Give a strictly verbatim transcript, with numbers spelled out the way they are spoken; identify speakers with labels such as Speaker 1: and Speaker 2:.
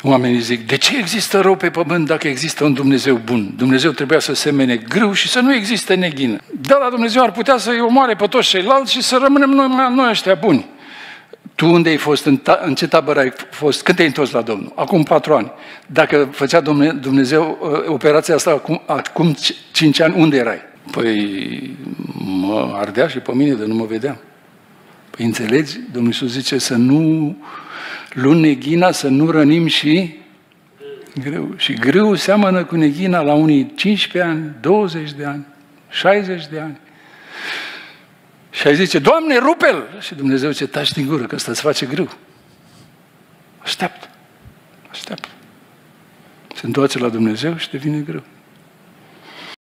Speaker 1: Oamenii zic, de ce există rău pe pământ dacă există un Dumnezeu bun? Dumnezeu trebuia să semene grâu și să nu existe neghină. Da, dar Dumnezeu ar putea să-i omoare pe toți ceilalți și să rămânem noi, noi ăștia buni. Tu unde ai fost? În, ta, în ce tabără ai fost? Când te-ai întors la Domnul? Acum patru ani. Dacă făcea Dumnezeu operația asta acum, acum cinci ani, unde erai? Păi mă ardea și pe mine de nu mă vedeam. Păi înțelegi? Domnul Iisus zice să nu luăm neghina, să nu rănim și grâu. Și grâu seamănă cu neghina la unii cincisprezece ani, douăzeci de ani, șaizeci de ani. Și ai zice, Doamne, rupe-l! Și Dumnezeu zice, taci din gură, că ăsta îți face grâu. Așteaptă. Așteaptă. Se întoarce la Dumnezeu și devine grâu.